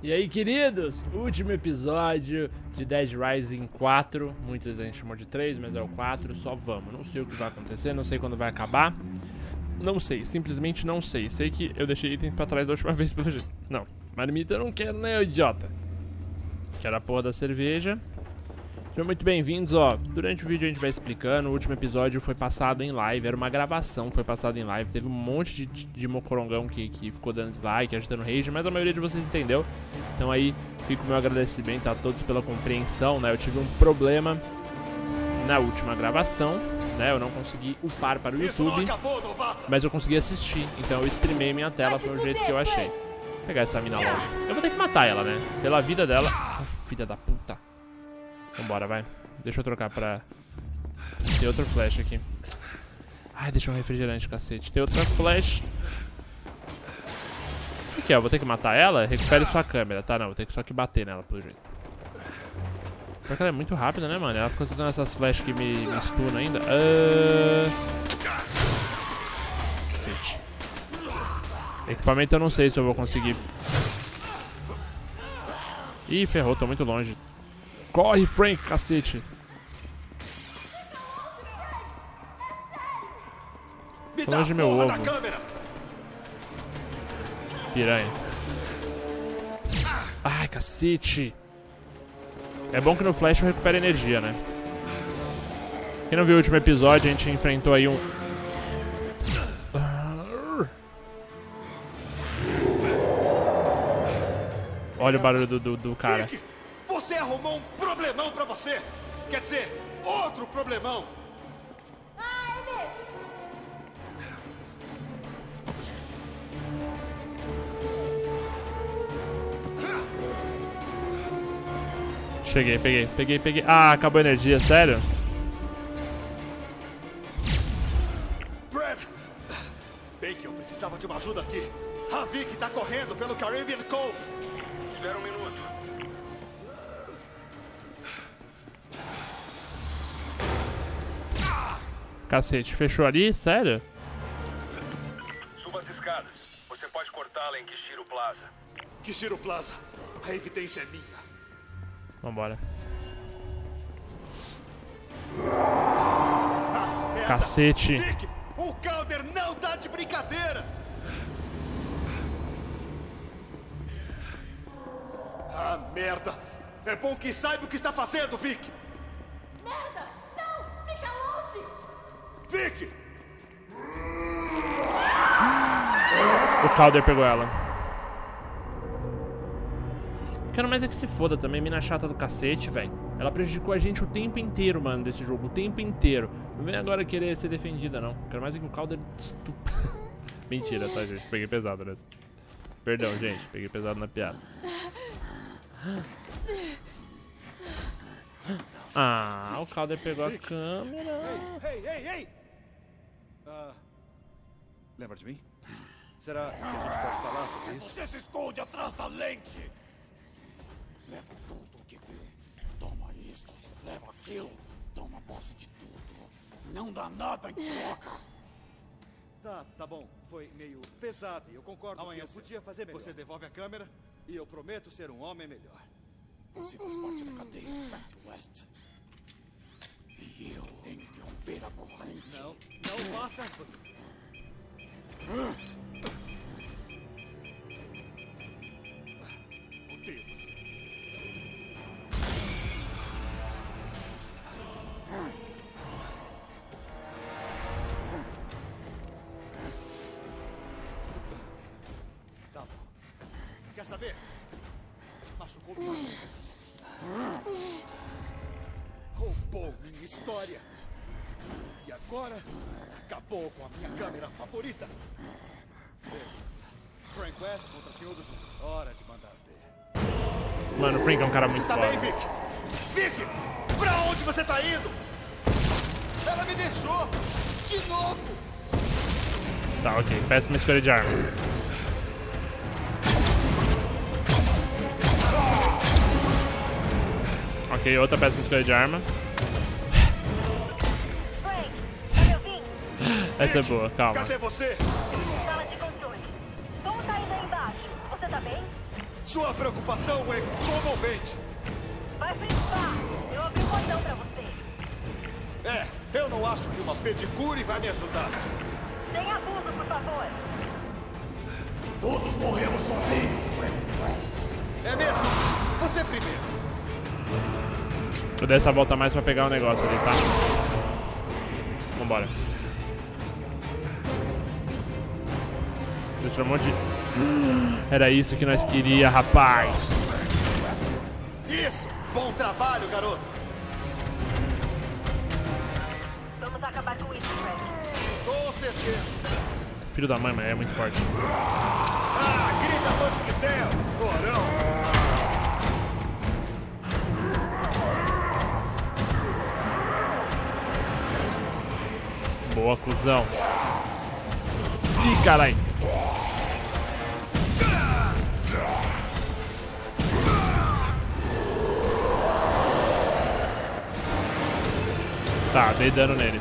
E aí, queridos, último episódio de Dead Rising 4. Muitas vezes a gente chamou de 3, mas é o 4, só vamos. Não sei o que vai acontecer, não sei quando vai acabar. Não sei, simplesmente não sei. Sei que eu deixei itens pra trás da última vez pelo jeito. Não, marmita eu não quero, né, idiota? Quero a porra da cerveja. Sejam muito bem-vindos, ó. Durante o vídeo a gente vai explicando. O último episódio foi passado em live. Era uma gravação, foi passado em live. Teve um monte de mocorongão que ficou dando dislike, agitando rage, mas a maioria de vocês entendeu. Então aí, fica o meu agradecimento a todos pela compreensão, né? Eu tive um problema na última gravação, né? Eu não consegui upar para o YouTube, mas eu consegui assistir. Então eu streamei minha tela, foi o jeito que eu achei. Vou pegar essa mina logo. Eu vou ter que matar ela, né? Pela vida dela. Filha da puta. Vambora, vai. Deixa eu trocar pra... Tem outro flash aqui. Ai, deixa um refrigerante, cacete. Tem outra flash. O que é? Eu vou ter que matar ela? Recupere sua câmera. Tá, não. Vou ter que só que bater nela, pelo jeito. Porque ela é muito rápida, né, mano? Ela ficou usando essas flash que me stunam ainda. Cacete. Equipamento eu não sei se eu vou conseguir. Ih, ferrou. Tô muito longe. Corre, Frank, cacete. Tô longe de meu ovo. Piranha. Ai, cacete. É bom que no flash eu recupero energia, né? Quem não viu o último episódio, a gente enfrentou aí um... Olha o barulho do cara. Você arrumou um problemão pra você! Quer dizer, outro problemão! Ah, é mesmo? Cheguei, peguei. Ah, acabou a energia, sério? Brad! Bem que eu precisava de uma ajuda aqui. A Vicky tá correndo pelo Caribbean Cove. Espera um minuto. Cacete, fechou ali? Sério? Suba as escadas. Você pode cortá-la em Kishiro Plaza. Kishiro Plaza. A evidência é minha. Vambora. Ah, merda. Cacete. Vicky, o Calder não tá de brincadeira! Ah, merda! É bom que saiba o que está fazendo, Vicky! Merda! Não! Fica longe! Vicky! O Calder pegou ela. Quero mais é que se foda também, mina chata do cacete, velho. Ela prejudicou a gente o tempo inteiro, mano, desse jogo. O tempo inteiro. Não vem agora querer ser defendida, não. Quero mais é que o Calder... Mentira, tá, gente? Peguei pesado nessa. Perdão, gente. Peguei pesado na piada. Ah, o Calder pegou a câmera. Ei! Lembra de mim? Será que a gente pode falar sobre isso? Você se esconde atrás da lente! Leva tudo o que vê. Toma isso, leva aquilo. Toma posse de tudo. Não dá nada em troca. Tá bom. Foi meio pesado e eu concordo. Amanhã eu podia fazer melhor. Você devolve a câmera e eu prometo ser um homem melhor. Você faz parte da cadeia Frank West. E eu tenho que romper a corrente. Não faça você. Odeio você. Tá bom. Quer saber? Machucou minha. Roubou minha história. E agora acabou com a minha câmera favorita. Beleza. Frank West contra o Senhor dos Mundos. Hora de mandar ver. Mano, o Frank é um cara muito Você tá foda. bem, Vicky? Vicky! Pra onde você tá indo? Ela me deixou! De novo! Tá, ok. Péssima escolha de arma. Ok, outra péssima escolha de arma. Frank, tá me ouvindo? Essa é boa, calma. Cadê você? Sala de controle. Como tá indo aí embaixo? Você tá bem? Sua preocupação é comovente. Vai flipar. Eu abri o botão pra você. É, eu não acho que uma pedicure vai me ajudar. Sem abuso, por favor. Todos morremos sozinhos, Frank West. É mesmo? Você primeiro. Vou dar essa volta mais pra pegar o negócio ali, tá? Vambora. Deixa um monte de... Era isso que nós queríamos, rapaz. Isso! Bom trabalho, garoto. Vamos acabar com isso, Frank. Com certeza. Filho da mãe, mas é muito forte. Ah, grita quanto quiser, chorão. Boa, cuzão. Ih, caralho. Tá, dei dano neles.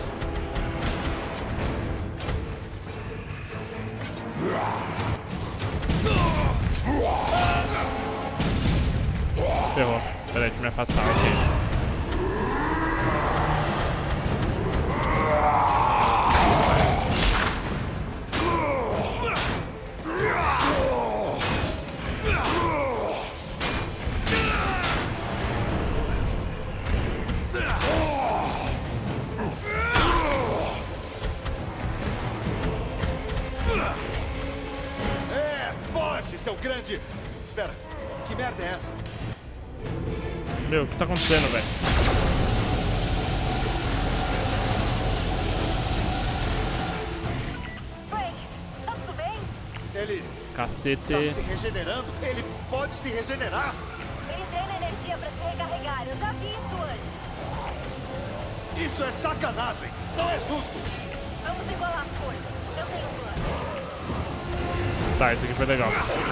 Ferrou. Peraí, deixa eu me afastar, ok. Seu grande... Espera, que merda é essa? Meu, o que tá acontecendo, velho? Frank, tá tudo bem? Ele Cacete. tá se regenerando? Ele pode se regenerar? Ele treina energia pra se recarregar. Eu já vi isso antes. Isso é sacanagem! Não é justo! Vamos igualar as coisas. Eu tenho um plano. Tá, isso aqui foi legal.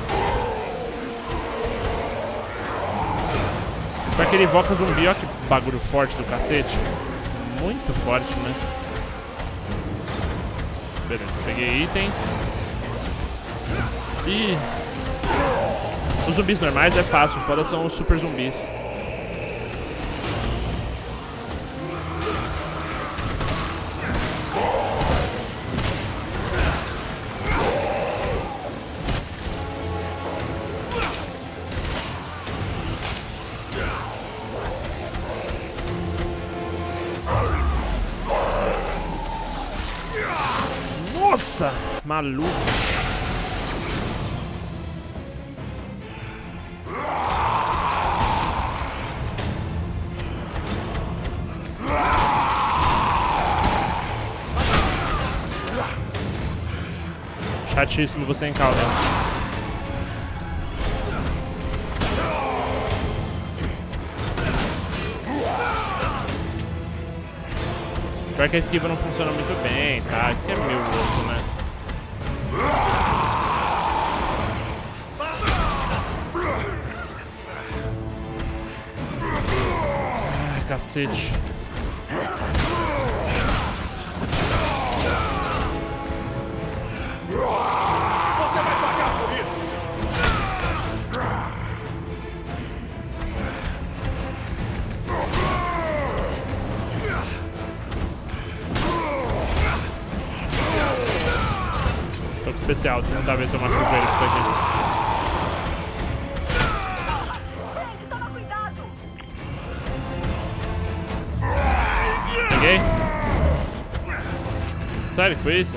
Pra que ele invoca zumbi, ó que bagulho forte do cacete. Muito forte, né? Beleza, peguei itens. E os zumbis normais é fácil, foda são os super zumbis. Nossa, maluco. Chatíssimo você em calda. Pior que a esquiva não funciona muito bem, tá? Isso que é meio louco, né? Ai, cacete. Você vai pagar por isso! Toque especial, deixa eu tentar ver se eu machuco ele com isso aqui. Frank, toma cuidado. Peguei? Sério que foi isso?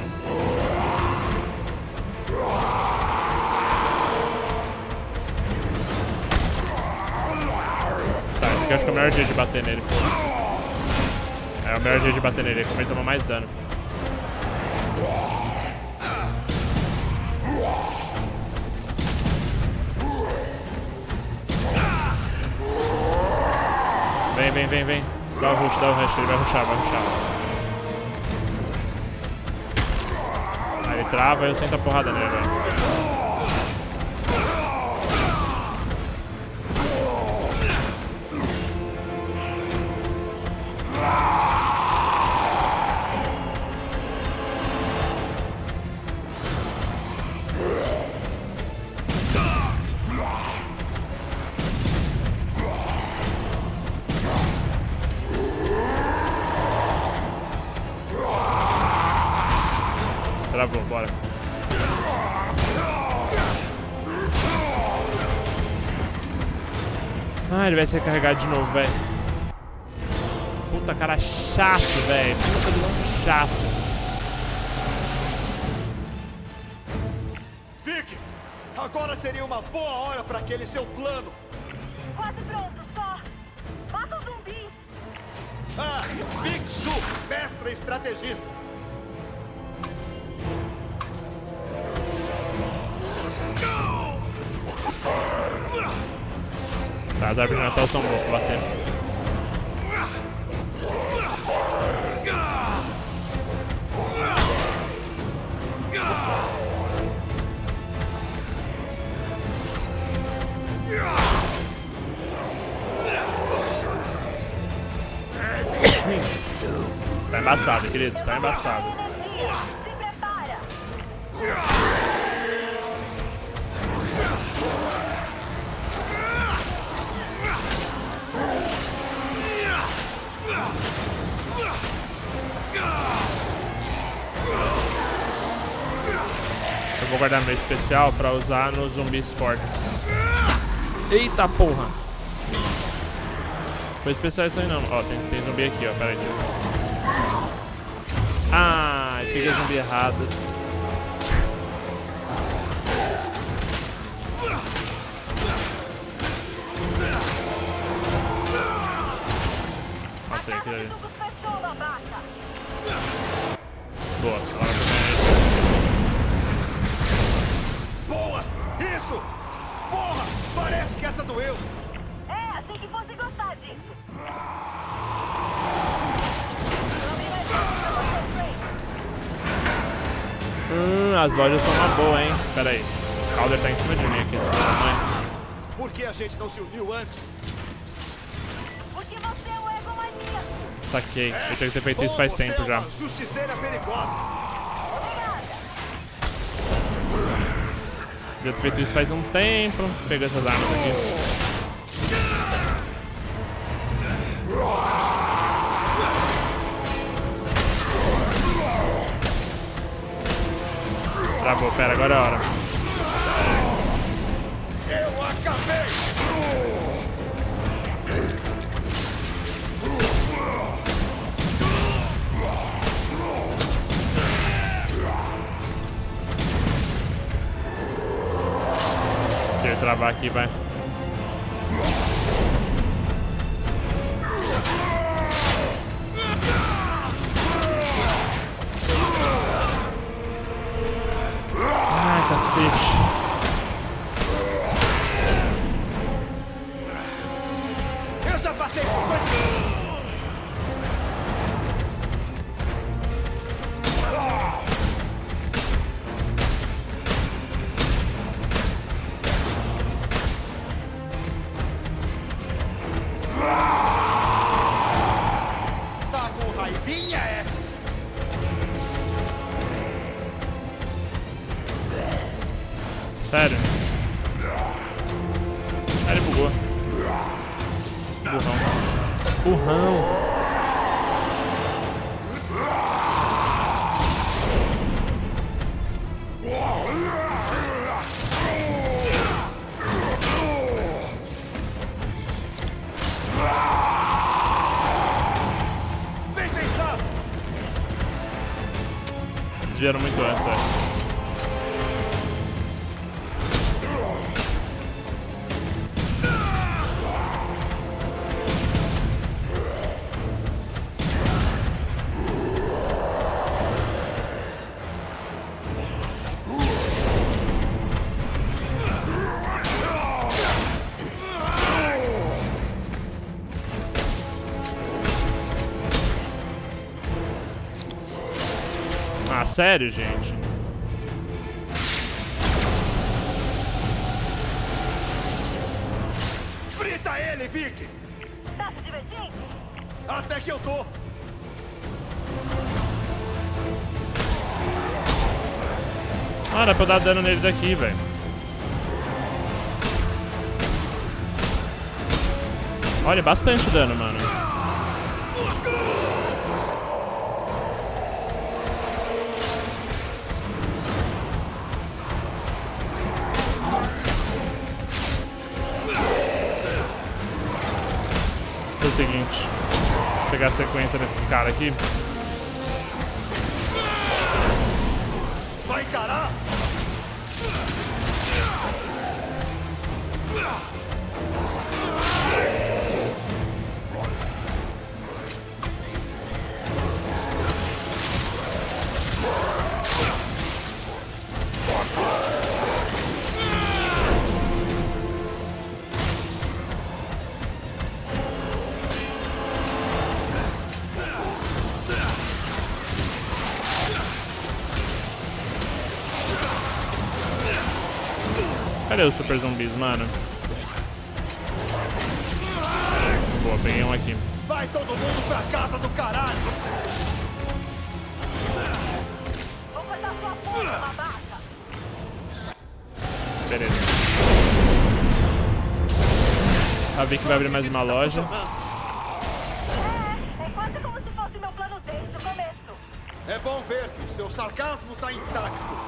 Tá, esse aqui eu acho que é o melhor jeito de bater nele. É o melhor jeito de bater nele, como ele toma mais dano. Vem. Dá o rush, ele vai rushar. Aí ele trava e eu sento a porrada nele, velho. Travou, bora. Ah, ele vai ser carregado de novo, velho. Puta cara chato, velho. Puta vilão chato. Vic! Agora seria uma boa hora para aquele seu plano. Quase pronto, só. Mata o zumbi. Ah, Vic Shu, mestre estrategista. Tá, as árvores de Natal são boas pra bater. Tá embaçado, querido, tá embaçado. Se prepara. Eu vou guardar meu especial pra usar nos zumbis fortes. Eita porra! Foi especial isso aí não. Ó, tem zumbi aqui, ó. Pera aí. Ah, peguei zumbi errado. Matei aquele ali. Boa, agora Boa! Isso! Porra! Parece que essa doeu. É, assim que fosse gostar disso. as lojas são uma boa, hein? Pera aí. O Calder tá em cima de mim aqui. Por que a gente não se uniu antes? Porque você é o egomaníaco. Saquei. Eu tenho que ter feito isso faz Você tempo é já. uma justiceira perigosa. Já ter feito isso faz um tempo. Pega essas armas aqui. Travou, pera, agora é a hora. Eu acabei! Deixa eu travar aqui, vai. Ai, cacete. Eu já passei por aqui! Tá com raivinha, é? Sério? Ah, ele bugou. Burrão. Burrão. Bem pensado! Desviaram muito antes, velho. Ah, sério, gente? Frita ele, Vic! Tá se divertindo? Até que eu tô! Ah, dá pra dar dano nele daqui, velho. Olha, bastante dano, mano. É o seguinte, vou pegar a sequência desses caras aqui. Vai encarar? Cadê os super zumbis, mano? Boa, peguei um aqui. Vai todo mundo pra casa do caralho! Vou cortar sua porra, babaca. Beleza. Vi que vai abrir mais uma loja. É quase como se fosse meu plano desde o começo. É bom ver que o seu sarcasmo tá intacto.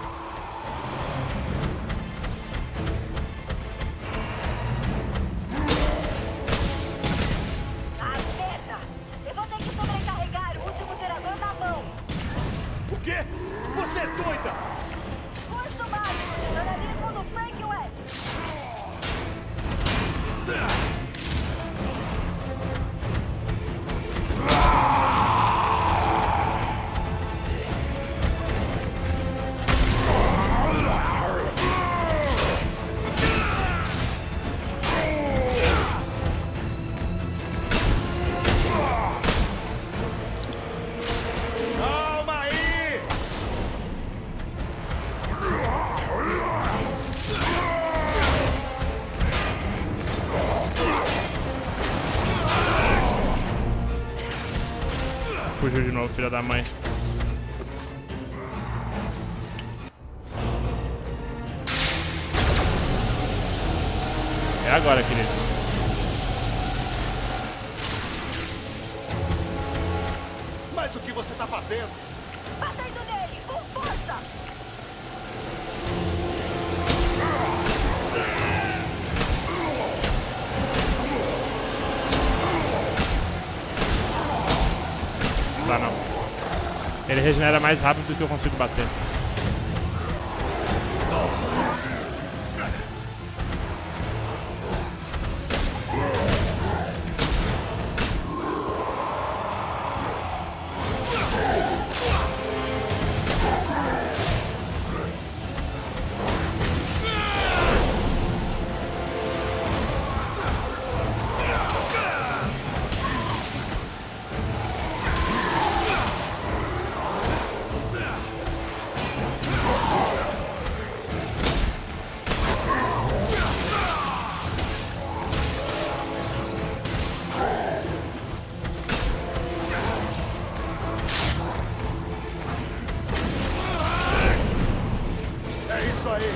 Ai, merda! Eu vou ter que sobrecarregar o último gerador na mão. O quê? Você é doida! Curso básico de jornalismo do Frank West. Calma aí! Fugiu de novo, filha da mãe. É agora, querido. Mas o que você tá fazendo? Batendo nele, com força! Tá, não. Ele regenera mais rápido do que eu consigo bater. É isso aí!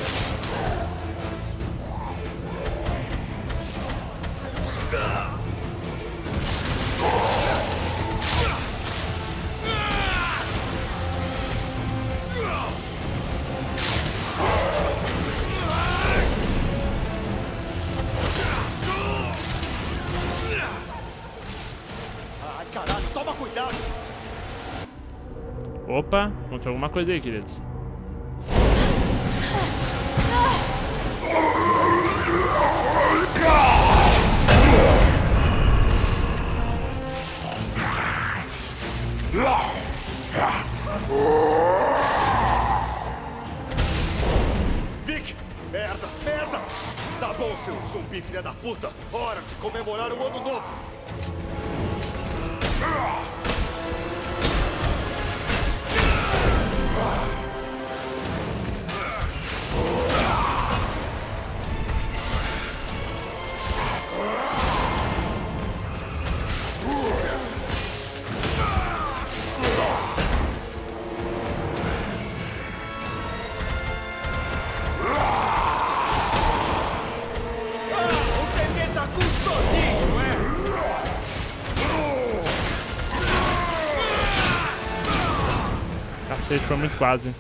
Ai, caralho, toma cuidado! Opa, aconteceu alguma coisa aí, queridos. Vic! Merda, merda! Tá bom, seu zumbi filha da puta! Hora de comemorar o ano novo! O bebê tá com soninho, é? Cacete, foi muito quase.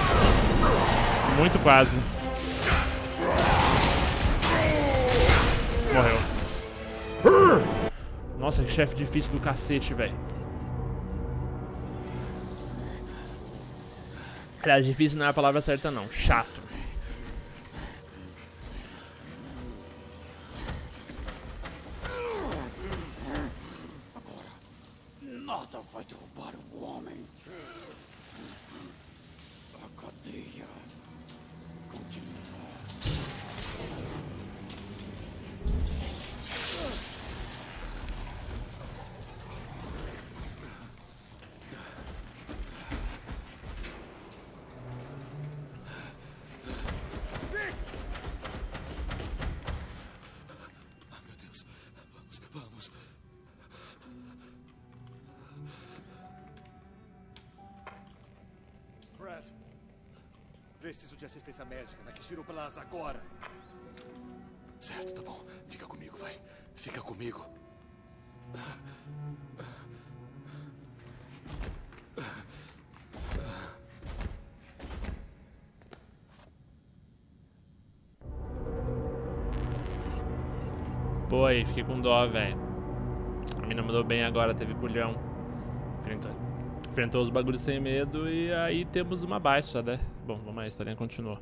Muito quase. morreu. Nossa, que chefe difícil do cacete, velho. Aliás, difícil não é a palavra certa, não. Chato. Nada vai derrubar o homem. A cadeia continua. Meu Deus, vamos. Brad, preciso de assistência médica na Kishiro Plaza agora. Certo, tá bom. Fica comigo, vai. Fica comigo. Pô, aí, fiquei com dó, velho. A mina mandou bem agora, teve culhão. Enfrentou os bagulhos sem medo e aí temos uma baixa, né? Bom, vamos lá, a historinha continua.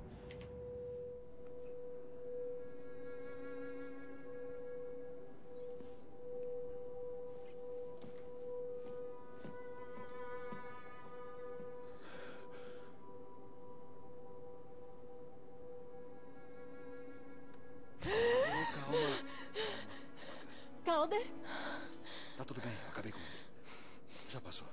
Calder? Tá tudo bem, eu acabei com ele. Já passou.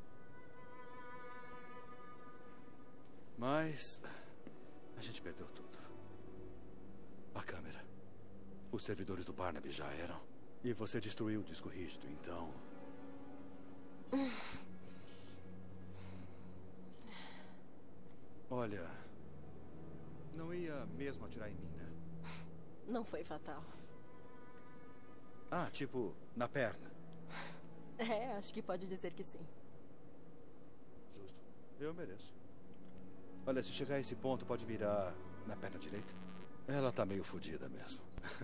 Mas a gente perdeu tudo. A câmera. Os servidores do Barnaby já eram. E você destruiu o disco rígido, então... Olha... Não ia mesmo atirar em mim, né? Não foi fatal. Ah, tipo, na perna. É, acho que pode dizer que sim. Justo. Eu mereço. Olha, se chegar a esse ponto, pode mirar na perna direita. Ela tá meio fodida mesmo.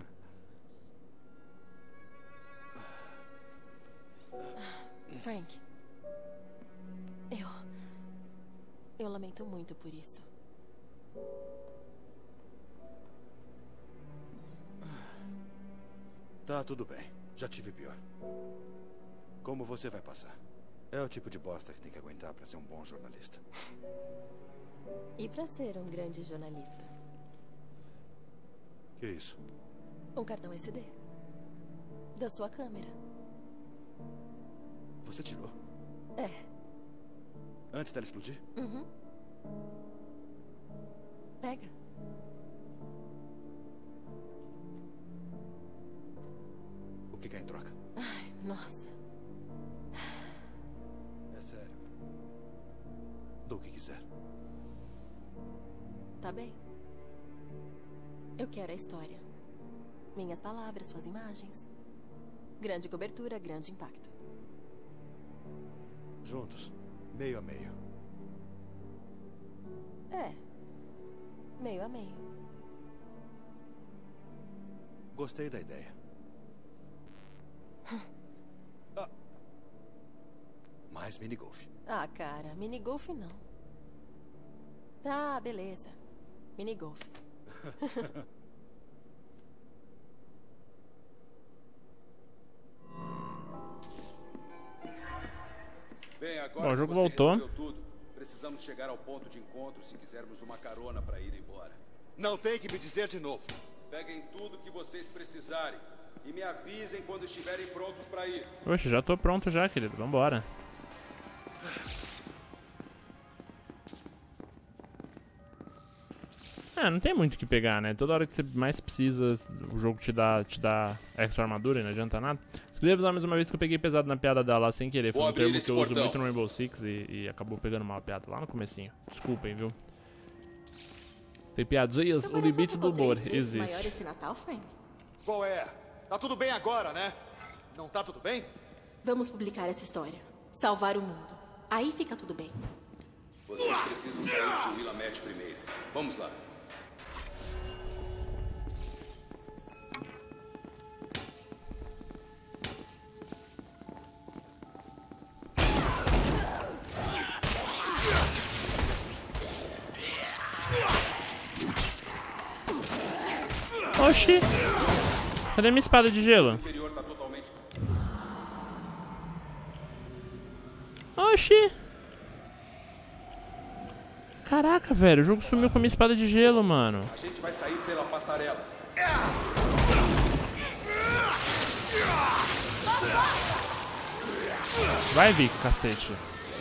Frank. Eu lamento muito por isso. Tá tudo bem. Já tive pior. Como você vai passar? É o tipo de bosta que tem que aguentar pra ser um bom jornalista. E pra ser um grande jornalista? Que isso? Um cartão SD. Da sua câmera. Você tirou? É. Antes dela explodir? Uhum. Pega. O que quer em troca? Ai, nossa. É sério. Dou o que quiser. Tá bem. Eu quero a história. Minhas palavras, suas imagens. Grande cobertura, grande impacto. Juntos. Meio a meio. É. Meio a meio. Gostei da ideia. Mais minigolf. Ah, cara, minigolf não. Tá, beleza. Minigolf. Bem, agora Bom, o que jogo você voltou. resolveu tudo, precisamos chegar ao ponto de encontro se quisermos uma carona para ir embora. Não tem que me dizer de novo. Peguem tudo que vocês precisarem e me avisem quando estiverem prontos para ir. Oxe, já tô pronto já, querido. Vambora. É, não tem muito o que pegar, né? Toda hora que você mais precisa, o jogo te dá extra armadura e não adianta nada. Queria avisar mais uma vez que eu peguei pesado na piada dela lá sem querer. Foi um termo que eu uso muito no Rainbow Six e acabou pegando mal a piada lá no comecinho. Desculpem, viu? Tem piadinhas, o limite do humor maior existe. esse Natal, Frank? Qual é? Tá tudo bem agora, né? Não tá tudo bem? Vamos publicar essa história. Salvar o mundo. Aí fica tudo bem. Vocês precisam sair de Willamette primeiro. Vamos lá. Oxi. Cadê minha espada de gelo? O interior tá totalmente... Oxi. Caraca, velho. O jogo sumiu com a minha espada de gelo, mano. A gente vai sair pela passarela. Vai, Vic, cacete.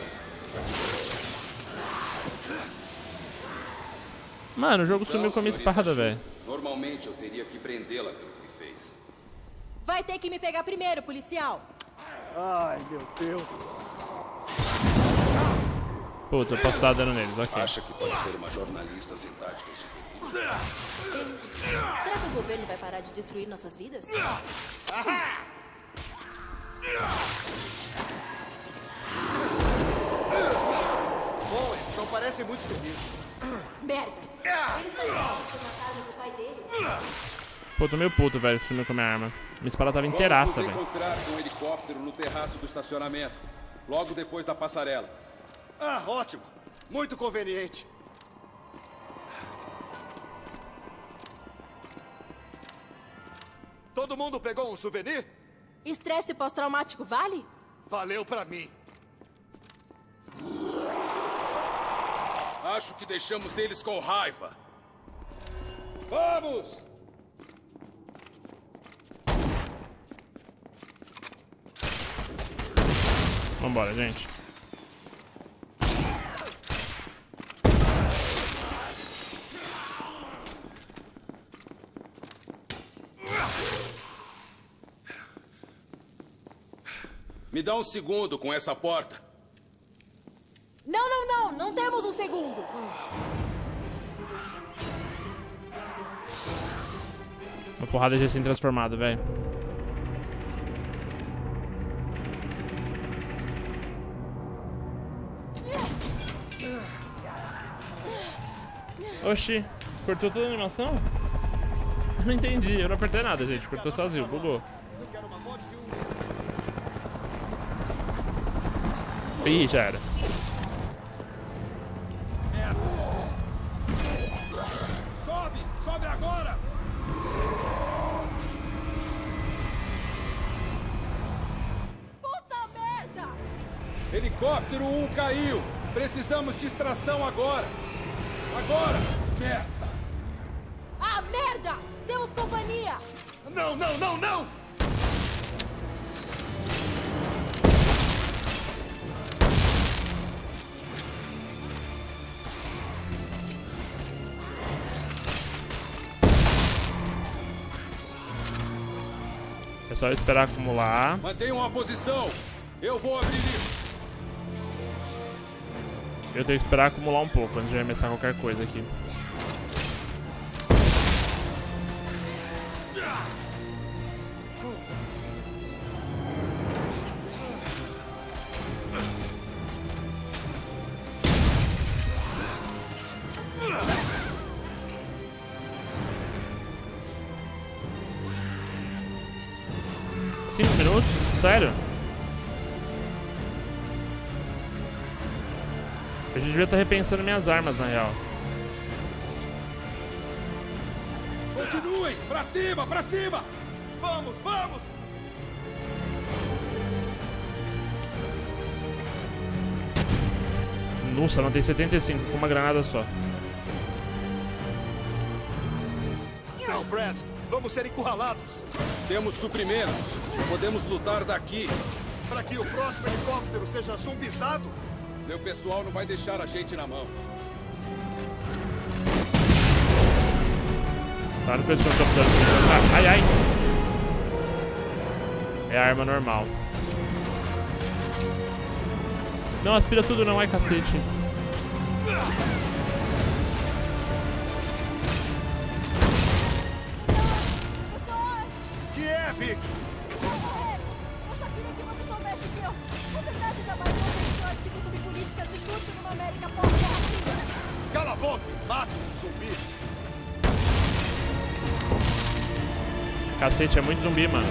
Mano, o jogo sumiu com a minha espada, velho. Normalmente eu teria que prendê-la pelo que fez. Vai ter que me pegar primeiro, policial. Ai, meu Deus. Puta, eu posso dar dano neles, ok. Acha que pode ser uma jornalista sem táticas de guerrilha? Será que o governo vai parar de destruir nossas vidas? Bom, eles não parecem muito felizes. Merda! Eles estão loucos por matarem o pai deles. Pô, tô meio puto, velho, que sumiu com a minha arma. Minha espada tava inteiraça, Vamos nos velho. encontrar com um helicóptero no terraço do estacionamento, logo depois da passarela. Ah, ótimo. Muito conveniente. Todo mundo pegou um souvenir? Estresse pós-traumático vale? Valeu pra mim. Acho que deixamos eles com raiva. Vamos! Vambora, gente. Me dá um segundo com essa porta. Não, não, não! Não temos um segundo! Uma porrada de assim transformado, velho. Oxi, cortou toda a animação? Eu não entendi, eu não apertei nada, gente. Cortou sozinho, bugou. Eu quero uma vodka e um whisky. Ih, já era. Sobe! Sobe agora! Puta merda! Helicóptero 1 caiu! Precisamos de extração agora! Agora! Merda! Ah, merda! Temos companhia! Não, não, não, não! É só esperar acumular. Mantenham a posição! Eu vou abrir isso! Eu tenho que esperar acumular um pouco antes de arremessar qualquer coisa aqui. Cinco minutos? Sério? Eu devia estar repensando minhas armas, na real. Continuem! Pra cima! Pra cima! Vamos, vamos! Nossa, não tem 75 com uma granada só. Não, Brad. Vamos ser encurralados. Temos suprimentos. Podemos lutar daqui. Para que o próximo helicóptero seja zumbizado? Meu pessoal não vai deixar a gente na mão. Tá no pessoal que eu tô precisando. Ai, ai. É a arma normal. Não, aspira tudo não, ai cacete. Que é, Vic? Eu só queria que você soubesse que eu, na verdade, jamais vou ter artigo sobre políticas de surto numa América pós-guerra. Cala a boca! Mata os zumbis! Cacete, é muito zumbi, mano.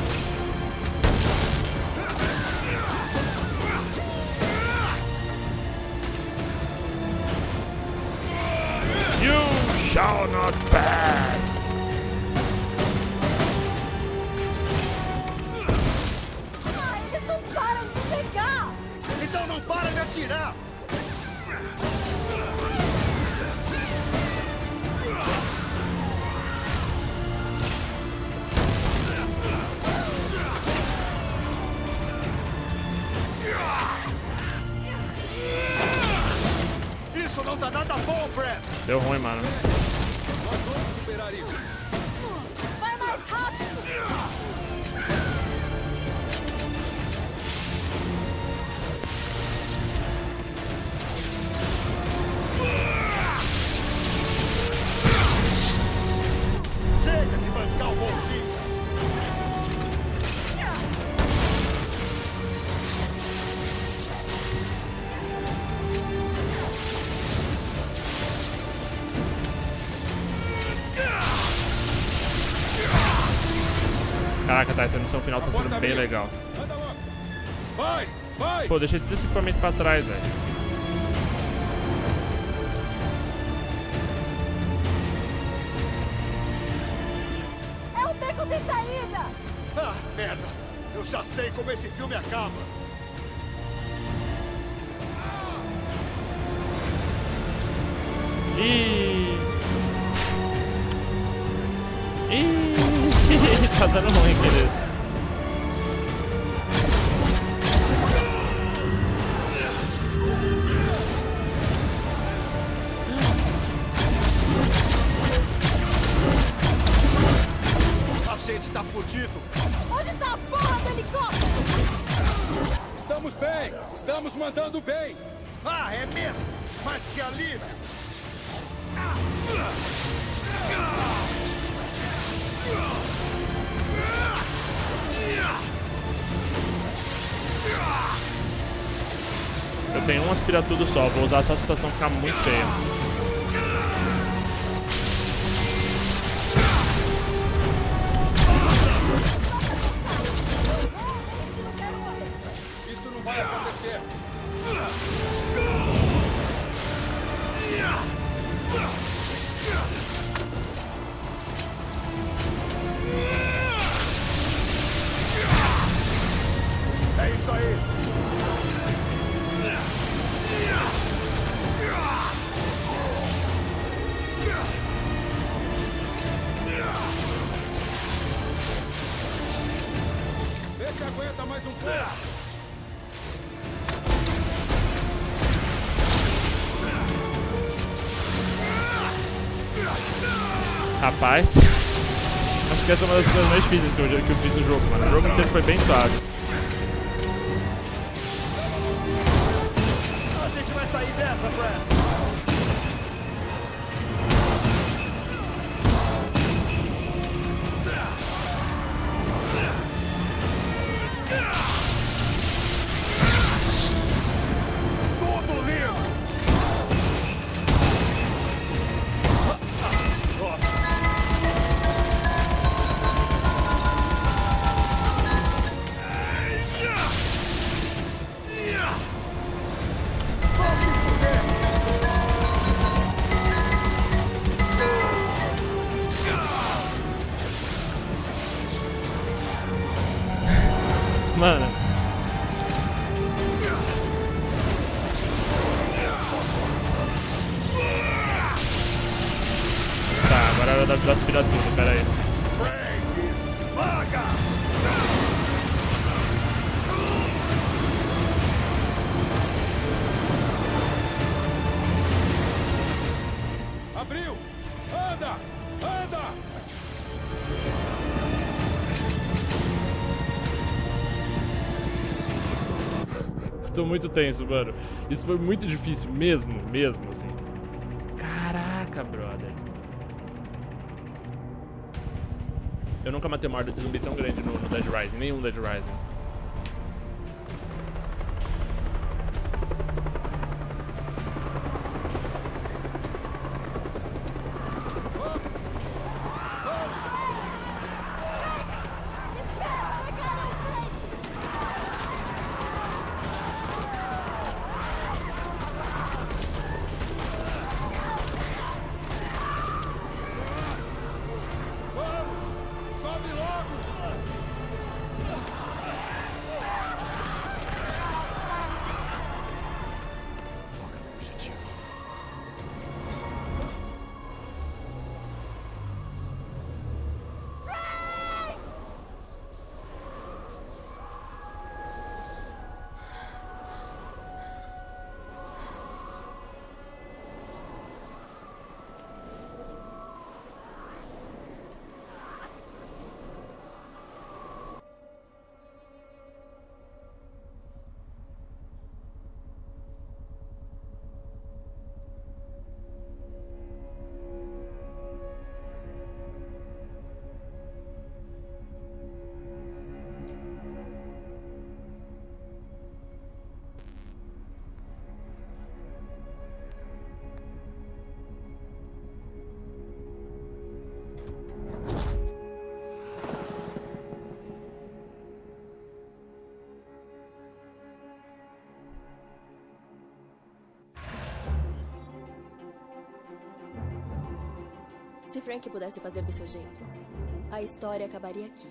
You shall not pass! Deu ruim, mano. Nós vamos superar isso. Vai mais rápido! Chega de bancar o bonzinho! Caraca, tá, essa missão final tá sendo bem legal. Anda logo. Vai, vai. Pô, deixei todo esse equipamento pra trás, velho. É um beco sem saída! Ah, merda! Eu já sei como esse filme acaba! Ih! Ih! Tá dando ruim, querido. A gente tá fudido! Onde tá a porra do helicóptero? Estamos bem. Estamos mandando bem. Ah, é mesmo? Mais que ali! Eu tenho um aspira-tudo só, vou usar só a situação ficar muito feia. Isso não vai acontecer. É isso aí! Vê se aguenta mais um pouco. Rapaz, acho que essa é uma das coisas mais difíceis que eu fiz no jogo, mano. O jogo inteiro foi bem suave. A gente vai sair dessa, Brad! Tudo lindo! Mano. Tá, agora é hora da aspirar tudo, pera aí. Frank! Vaga! Abriu. Anda. Anda. Tô muito tenso, mano. Isso foi muito difícil, mesmo, assim. Caraca, brother. Eu nunca matei uma horda de zumbi tão grande no Dead Rising, nenhum Dead Rising. Sobe logo. Se Frank pudesse fazer do seu jeito, a história acabaria aqui.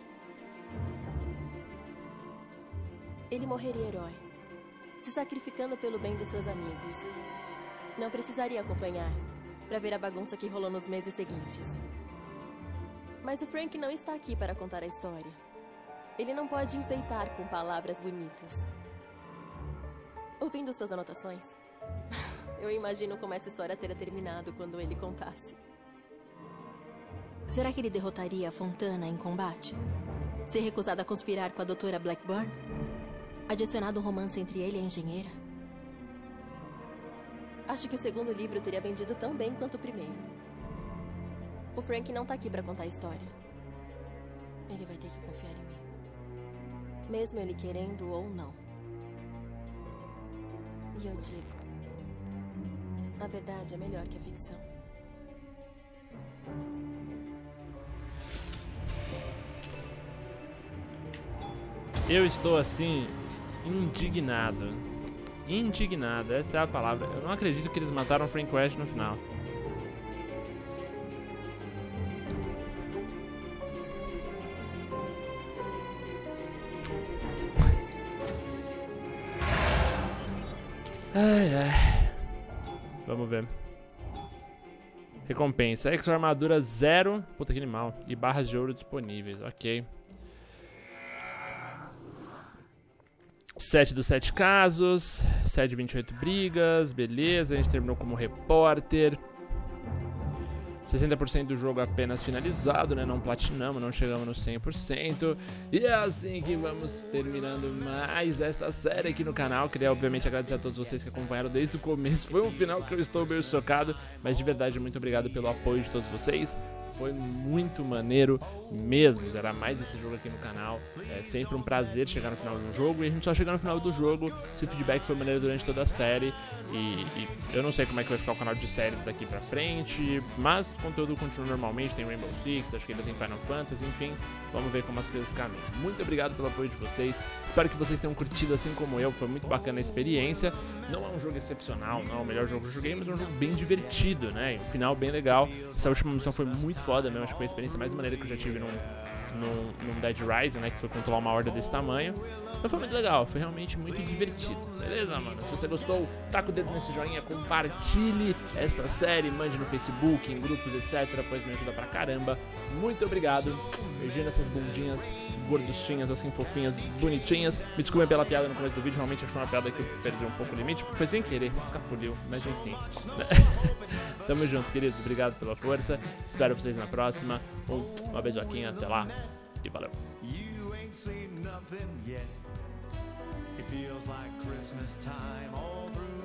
Ele morreria herói, se sacrificando pelo bem dos seus amigos. Não precisaria acompanhar para ver a bagunça que rolou nos meses seguintes. Mas o Frank não está aqui para contar a história. Ele não pode enfeitar com palavras bonitas. Ouvindo suas anotações, eu imagino como essa história teria terminado quando ele contasse. Será que ele derrotaria a Fontana em combate? Se recusado a conspirar com a Doutora Blackburn? Adicionado um romance entre ele e a engenheira? Acho que o segundo livro teria vendido tão bem quanto o primeiro. O Frank não tá aqui pra contar a história. Ele vai ter que confiar em mim. Mesmo ele querendo ou não. E eu digo, a verdade é melhor que a ficção. Eu estou assim, indignado. Indignado, essa é a palavra. Eu não acredito que eles mataram o Frank West no final. Ai, ai. Vamos ver. Recompensa. Extra armadura 0. Puta que animal. E barras de ouro disponíveis. Ok. 7 dos 7 casos. 7 de 28 brigas. Beleza. A gente terminou como repórter. 60% do jogo apenas finalizado, né? Não platinamos, não chegamos no 100%. E é assim que vamos terminando mais esta série aqui no canal. Queria obviamente agradecer a todos vocês que acompanharam desde o começo. Foi um final que eu estou meio chocado, mas de verdade muito obrigado pelo apoio de todos vocês. Foi muito maneiro mesmo zerar mais esse jogo aqui no canal. É sempre um prazer chegar no final de um jogo. E a gente só chega no final do jogo se o feedback foi maneiro durante toda a série. E eu não sei como é que vai ficar o canal de séries daqui pra frente, mas o conteúdo continua normalmente. Tem Rainbow Six, acho que ainda tem Final Fantasy, enfim. Vamos ver como as coisas caminham. Muito obrigado pelo apoio de vocês. Espero que vocês tenham curtido assim como eu. Foi muito bacana a experiência. Não é um jogo excepcional, não é o melhor jogo que eu joguei, mas é um jogo bem divertido, né? E um final bem legal. Essa última missão foi muito foda mesmo. Acho que foi a experiência mais maneira que eu já tive num Dead Rising, né? Que foi controlar uma horda desse tamanho. Então foi muito legal, foi realmente muito divertido. Beleza, mano? Se você gostou, taca o dedo nesse joinha, compartilhe esta série, mande no Facebook, em grupos, etc. Pois me ajuda pra caramba. Muito obrigado. Beijinho nessas bundinhas gorduchinhas, assim, fofinhas, bonitinhas. Me desculpem pela piada no começo do vídeo, realmente acho que foi uma piada que eu perdi um pouco o limite. Foi sem querer, escapuliu, mas enfim. Tamo junto, queridos. Obrigado pela força. Espero vocês na próxima. Uma beijoquinha, até lá e valeu. It feels like Christmas time all through